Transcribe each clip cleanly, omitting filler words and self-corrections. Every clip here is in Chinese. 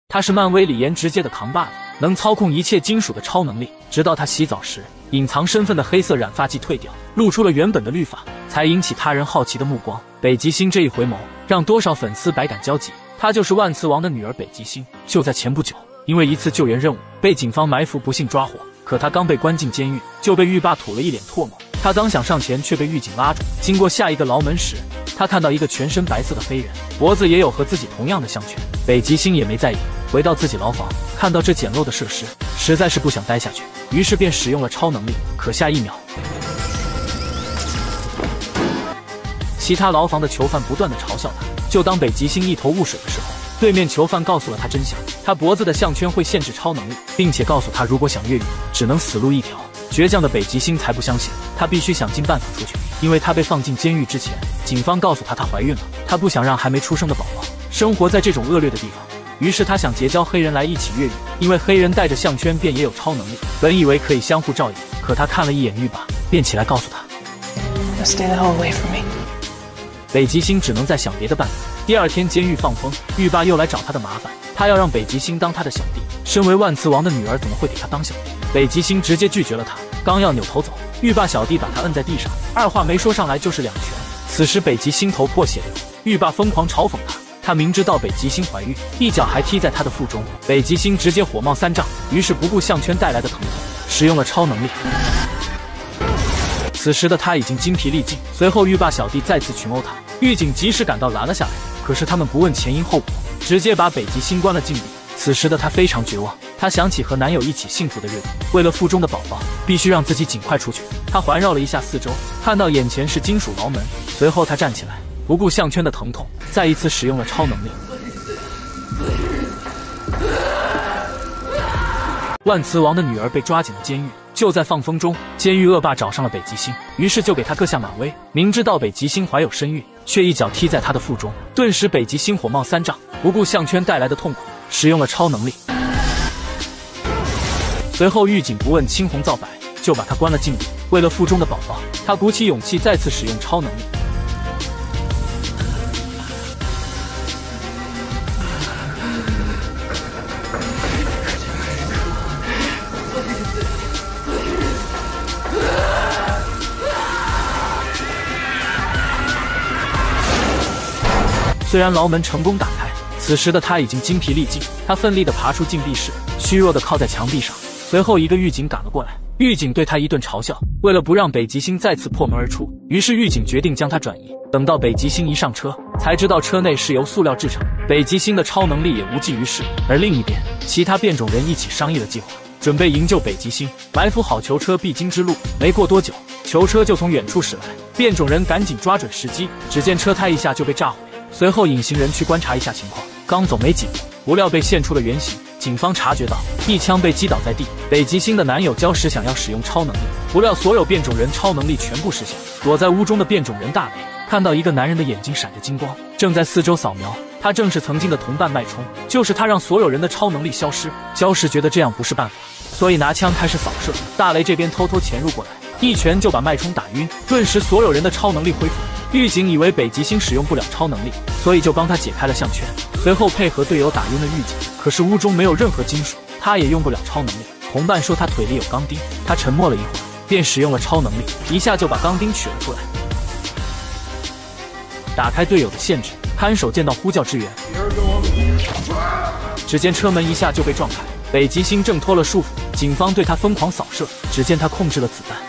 他是漫威里颜值界的扛把子，能操控一切金属的超能力。直到他洗澡时，隐藏身份的黑色染发剂退掉，露出了原本的绿发，才引起他人好奇的目光。北极星这一回眸，让多少粉丝百感交集。她就是万磁王的女儿北极星。就在前不久，因为一次救援任务被警方埋伏，不幸抓获。可她刚被关进监狱，就被狱霸吐了一脸唾沫。她刚想上前，却被狱警拉住。经过下一个牢门时，她看到一个全身白色的黑人，脖子也有和自己同样的项圈。北极星也没在意，回到自己牢房，看到这简陋的设施，实在是不想待下去，于是便使用了超能力。可下一秒，其他牢房的囚犯不断的嘲笑他。就当北极星一头雾水的时候，对面囚犯告诉了他真相，他脖子的项圈会限制超能力，并且告诉他如果想越狱，只能死路一条。倔强的北极星才不相信，他必须想尽办法出去，因为他被放进监狱之前，警方告诉他她怀孕了，他不想让还没出生的宝宝生活在这种恶劣的地方。于是他想结交黑人来一起越狱，因为黑人带着项圈便也有超能力，本以为可以相互照应，可他看了一眼狱霸，便起来告诉他 Stay the whole way from me。 北极星只能再想别的办法。第二天监狱放风，狱霸又来找他的麻烦，他要让北极星当他的小弟。身为万磁王的女儿怎么会给他当小弟？北极星直接拒绝了他，刚要扭头走，狱霸小弟把他摁在地上，二话没说上来就是2拳。此时北极星头破血流，狱霸疯狂嘲讽他，他明知道北极星怀孕，一脚还踢在他的腹中。北极星直接火冒三丈，于是不顾项圈带来的疼痛，使用了超能力。此时的他已经精疲力尽，随后狱霸小弟再次群殴他，狱警及时赶到拦了下来，可是他们不问前因后果，直接把北极星关了禁闭。此时的他非常绝望，他想起和男友一起幸福的日子，为了腹中的宝宝，必须让自己尽快出去。他环绕了一下四周，看到眼前是金属牢门，随后他站起来，不顾项圈的疼痛，再一次使用了超能力。万磁王的女儿被抓进了监狱，就在放风中，监狱恶霸找上了北极星，于是就给他各下马威。明知道北极星怀有身孕，却一脚踢在他的腹中，顿时北极星火冒三丈，不顾项圈带来的痛苦，使用了超能力。随后狱警不问青红皂白，就把他关了禁闭。为了腹中的宝宝，他鼓起勇气再次使用超能力。虽然牢门成功打开，此时的他已经精疲力尽，他奋力地爬出禁闭室，虚弱地靠在墙壁上。随后一个狱警赶了过来，狱警对他一顿嘲笑。为了不让北极星再次破门而出，于是狱警决定将他转移。等到北极星一上车，才知道车内是由塑料制成，北极星的超能力也无济于事。而另一边，其他变种人一起商议了计划，准备营救北极星，埋伏好囚车必经之路。没过多久，囚车就从远处驶来，变种人赶紧抓准时机，只见车胎一下就被炸毁。随后隐形人去观察一下情况，刚走没几步，不料被现出了原形。警方察觉到一枪被击倒在地，北极星的男友礁石想要使用超能力，不料所有变种人超能力全部失效。躲在屋中的变种人大雷看到一个男人的眼睛闪着金光，正在四周扫描，他正是曾经的同伴脉冲，就是他让所有人的超能力消失。礁石觉得这样不是办法，所以拿枪开始扫射。大雷这边偷偷潜入过来，一拳就把脉冲打晕，顿时所有人的超能力恢复。狱警以为北极星使用不了超能力，所以就帮他解开了项圈，随后配合队友打晕了狱警。可是屋中没有任何金属，他也用不了超能力。同伴说他腿里有钢钉，他沉默了一会儿，便使用了超能力，一下就把钢钉取了出来。打开队友的限制，看守见到呼叫支援，只见车门一下就被撞开，北极星挣脱了束缚，警方对他疯狂扫射，只见他控制了子弹。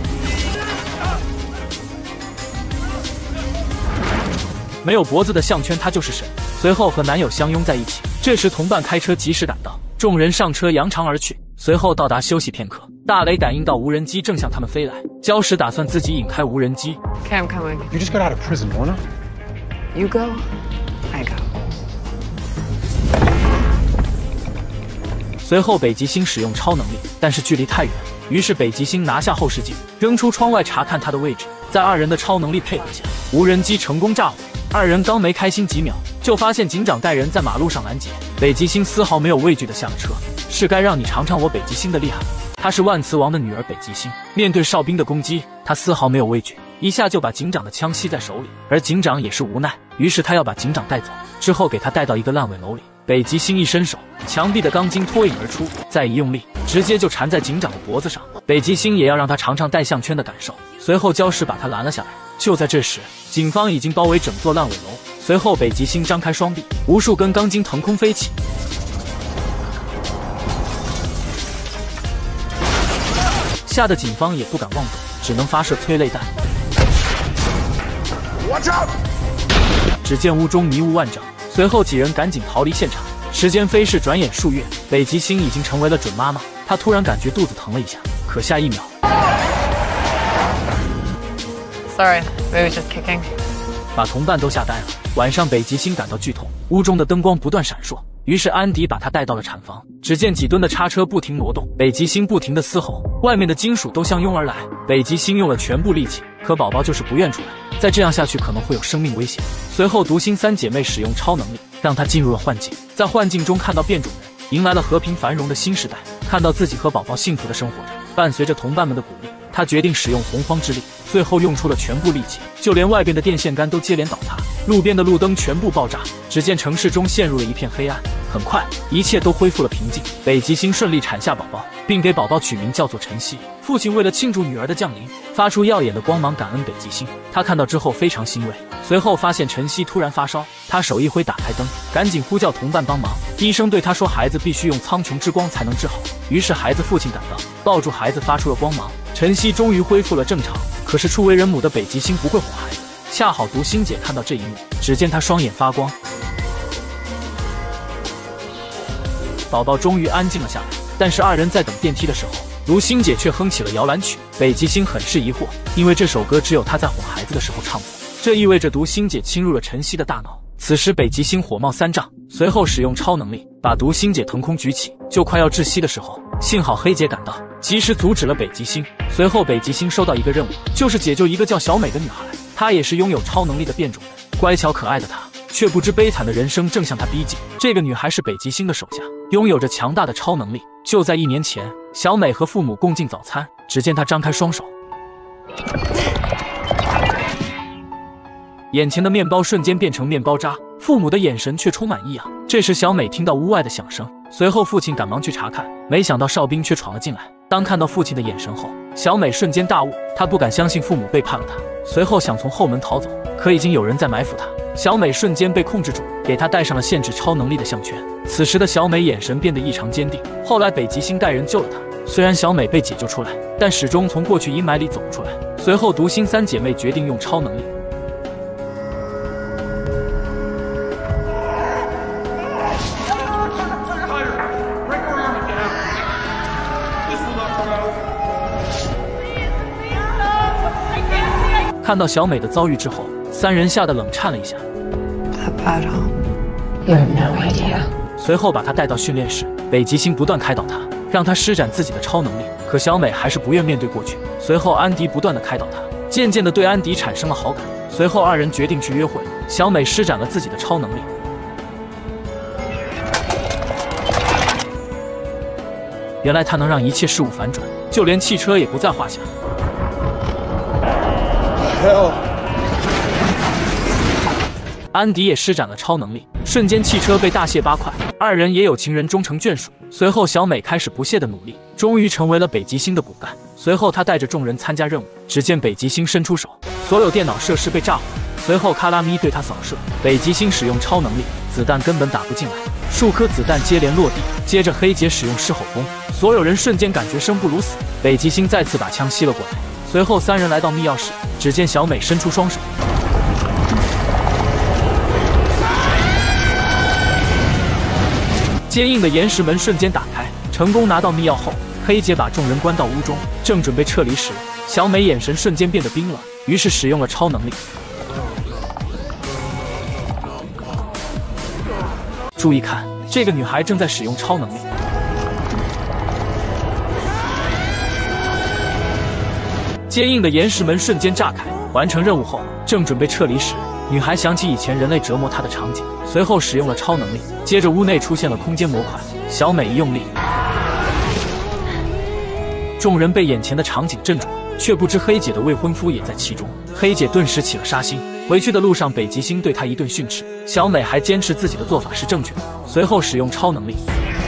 没有脖子的项圈，他就是神。随后和男友相拥在一起。这时同伴开车及时赶到，众人上车扬长而去。随后到达休息片刻，大雷感应到无人机正向他们飞来，礁石打算自己引开无人机。 Okay, I'm coming. You just got out of prison, Lorna. You go, I go. 随后北极星使用超能力，但是距离太远，于是北极星拿下后视镜，扔出窗外查看他的位置。在二人的超能力配合下，无人机成功炸毁。二人刚没开心几秒，就发现警长带人在马路上拦截。北极星丝毫没有畏惧地下了车，是该让你尝尝我北极星的厉害。她是万磁王的女儿北极星，面对哨兵的攻击，她丝毫没有畏惧，一下就把警长的枪吸在手里。而警长也是无奈，于是他要把警长带走，之后给他带到一个烂尾楼里， 北极星一伸手，墙壁的钢筋脱颖而出，再一用力，直接就缠在警长的脖子上。北极星也要让他尝尝戴项圈的感受，随后礁石把他拦了下来。就在这时，警方已经包围整座烂尾楼。随后，北极星张开双臂，无数根钢筋腾空飞起。吓得警方也不敢妄动，只能发射催泪弹。只见屋中迷雾万丈，随后几人赶紧逃离现场。时间飞逝，转眼数月，北极星已经成为了准妈妈。她突然感觉肚子疼了一下，可下一秒 Sorry, maybe just kicking. 把同伴都吓呆了。晚上，北极星感到剧痛，屋中的灯光不断闪烁。于是安迪把他带到了产房，只见几吨的叉车不停挪动，北极星不停地嘶吼，外面的金属都相拥而来。北极星用了全部力气，可宝宝就是不愿出来。再这样下去可能会有生命危险。随后，独星三姐妹使用超能力，让她进入了幻境，在幻境中看到变种人，迎来了和平繁荣的新时代。看到自己和宝宝幸福的生活着，伴随着同伴们的鼓励，他决定使用洪荒之力，最后用出了全部力气，就连外边的电线杆都接连倒塌，路边的路灯全部爆炸。只见城市中陷入了一片黑暗。很快，一切都恢复了平静。北极星顺利产下宝宝，并给宝宝取名叫做晨曦。父亲为了庆祝女儿的降临，发出耀眼的光芒感恩北极星。他看到之后非常欣慰，随后发现晨曦突然发烧，他手一挥打开灯，赶紧呼叫同伴帮忙。医生对他说，孩子必须用苍穹之光才能治好。于是孩子父亲赶到，抱住孩子发出了光芒，晨曦终于恢复了正常。可是初为人母的北极星不会哄孩子，恰好独星姐看到这一幕，只见她双眼发光。宝宝终于安静了下来，但是二人在等电梯的时候，独星姐却哼起了摇篮曲。北极星很是疑惑，因为这首歌只有她在哄孩子的时候唱过，这意味着独星姐侵入了晨曦的大脑。此时北极星火冒三丈，随后使用超能力把独星姐腾空举起，就快要窒息的时候，幸好黑姐赶到，及时阻止了北极星。随后北极星收到一个任务，就是解救一个叫小美的女孩，她也是拥有超能力的变种人。乖巧可爱的她却不知悲惨的人生正向她逼近。这个女孩是北极星的手下，拥有着强大的超能力。就在1年前，小美和父母共进早餐，只见她张开双手，眼前的面包瞬间变成面包渣，父母的眼神却充满异样。这时小美听到屋外的响声，随后父亲赶忙去查看，没想到哨兵却闯了进来。当看到父亲的眼神后，小美瞬间大悟，她不敢相信父母背叛了她，随后想从后门逃走，可已经有人在埋伏她。小美瞬间被控制住，给她戴上了限制超能力的项圈。此时的小美眼神变得异常坚定。后来北极星带人救了她，虽然小美被解救出来，但始终从过去阴霾里走不出来。随后独星三姐妹决定用超能力看到小美的遭遇之后，三人吓得冷颤了一下。随后把她带到训练室，北极星不断开导她，让她施展自己的超能力。可小美还是不愿面对过去。随后安迪不断的开导她，渐渐的对安迪产生了好感。随后二人决定去约会，小美施展了自己的超能力，原来她能让一切事物反转，就连汽车也不在话下。安迪也施展了超能力，瞬间汽车被大卸8块。二人也有情人终成眷属。随后小美开始不懈的努力，终于成为了北极星的骨干。随后她带着众人参加任务，只见北极星伸出手，所有电脑设施被炸毁。随后卡拉咪对他扫射，北极星使用超能力，子弹根本打不进来，数颗子弹接连落地。接着黑姐使用狮吼功，所有人瞬间感觉生不如死。北极星再次把枪吸了过来。随后三人来到密钥室，只见小美伸出双手，坚硬的岩石门瞬间打开，成功拿到密钥后，黑姐把众人关到屋中，正准备撤离时，小美眼神瞬间变得冰冷，于是使用了超能力。注意看，这个女孩正在使用超能力。坚硬的岩石门瞬间炸开，完成任务后，正准备撤离时，女孩想起以前人类折磨她的场景，随后使用了超能力。接着屋内出现了空间模块，小美一用力，众人被眼前的场景镇住，却不知黑姐的未婚夫也在其中。黑姐顿时起了杀心， 回去的路上，北极星对他一顿训斥，小美还坚持自己的做法是正确的，随后使用超能力，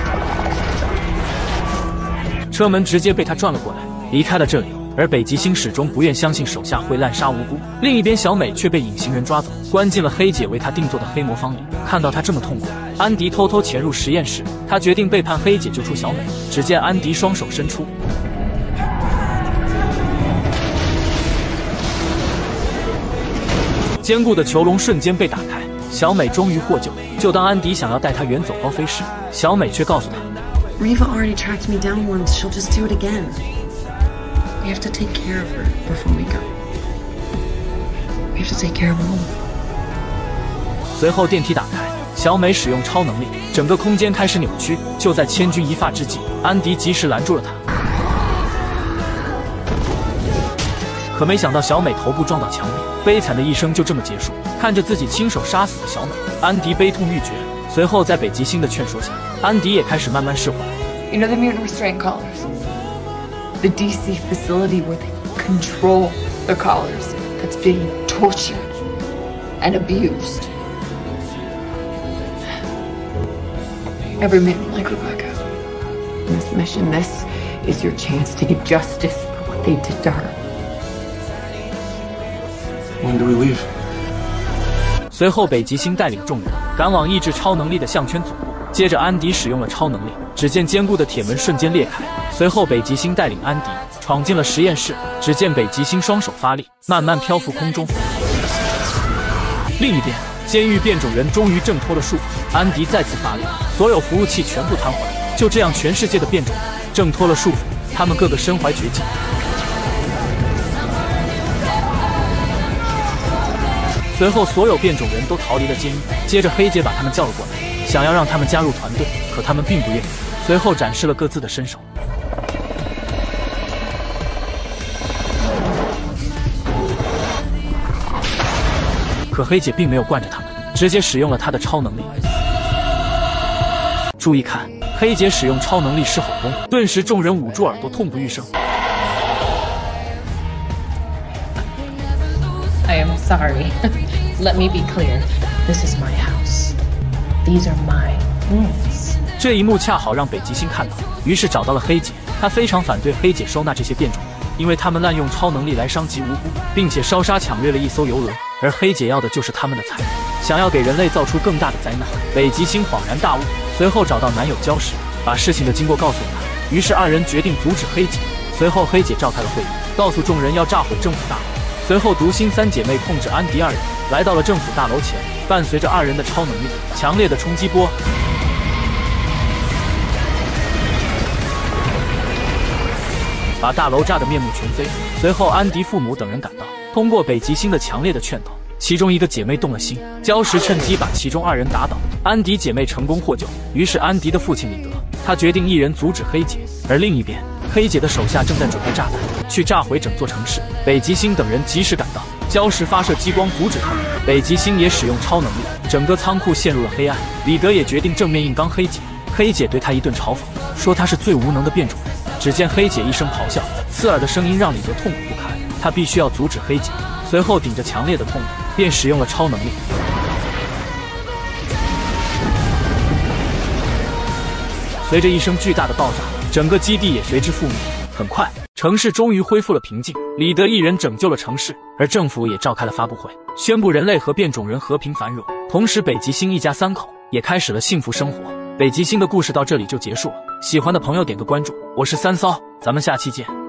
车门直接被他转了过来，离开了这里。而北极星始终不愿相信手下会滥杀无辜。另一边，小美却被隐形人抓走，关进了黑姐为她定做的黑魔方里。看到她这么痛苦，安迪偷偷潜入实验室，他决定背叛黑姐救出小美。只见安迪双手伸出，坚固的囚笼瞬间被打开，小美终于获救。就当安迪想要带她远走高飞时，小美却告诉他 Riva already tracked me down once, she'll just do it again. We have to take care of her before we go. We have to take care of home. 随后电梯打开，小美使用超能力，整个空间开始扭曲。就在千钧一发之际，安迪及时拦住了她。可没想到小美头部撞到墙壁，悲惨的一生就这么结束。看着自己亲手杀死的小美，安迪悲痛欲绝。随后在北极星的劝说下，安迪也开始慢慢释怀。 You know the mutant restraint collars? The DC facility where they control the collars that's being tortured and abused. Every mutant like Rebecca. In this mission, this is your chance to get justice for what they did to her. When do we leave? 随后，北极星带领众人赶往抑制超能力的项圈总部。接着，安迪使用了超能力，只见坚固的铁门瞬间裂开。随后，北极星带领安迪闯进了实验室。只见北极星双手发力，慢慢漂浮空中。另一边，监狱变种人终于挣脱了束缚，安迪再次发力，所有服务器全部瘫痪。就这样，全世界的变种人挣脱了束缚，他们个个身怀绝技。随后，所有变种人都逃离了监狱。接着，黑姐把他们叫了过来，想要让他们加入团队，可他们并不愿意。随后展示了各自的身手。可黑姐并没有惯着他们，直接使用了她的超能力。注意看，黑姐使用超能力狮吼功，顿时众人捂住耳朵，痛不欲生。 I am sorry. Let me be clear. This is my house. These are my rules. 这一幕恰好让北极星看到，于是找到了黑姐。他非常反对黑姐收纳这些变种人，因为他们滥用超能力来伤及无辜，并且烧杀抢掠了一艘游轮，而黑姐要的就是他们的财物，想要给人类造出更大的灾难。北极星恍然大悟，随后找到男友礁石，把事情的经过告诉了他。于是二人决定阻止黑姐。随后黑姐召开了会议，告诉众人要炸毁政府大楼。随后独心三姐妹控制安迪二人来到了政府大楼前，伴随着二人的超能力，强烈的冲击波把大楼炸得面目全非。随后安迪父母等人赶到，通过北极星的强烈的劝导，其中一个姐妹动了心，礁石趁机把其中二人打倒，安迪姐妹成功获救。于是安迪的父亲李德，他决定一人阻止黑姐，而另一边黑姐的手下正在准备炸弹去炸毁整座城市。北极星等人及时赶到，礁石发射激光阻止他们，北极星也使用超能力，整个仓库陷入了黑暗。李德也决定正面硬刚黑姐，黑姐对他一顿嘲讽，说他是最无能的变种人。只见黑姐一声咆哮，刺耳的声音让李德痛苦不堪，他必须要阻止黑姐。随后顶着强烈的痛苦，便使用了超能力。随着一声巨大的爆炸，整个基地也随之覆灭。很快，城市终于恢复了平静。李德一人拯救了城市，而政府也召开了发布会，宣布人类和变种人和平繁荣。同时，北极星一家三口也开始了幸福生活。北极星的故事到这里就结束了。喜欢的朋友点个关注，我是三骚，咱们下期见。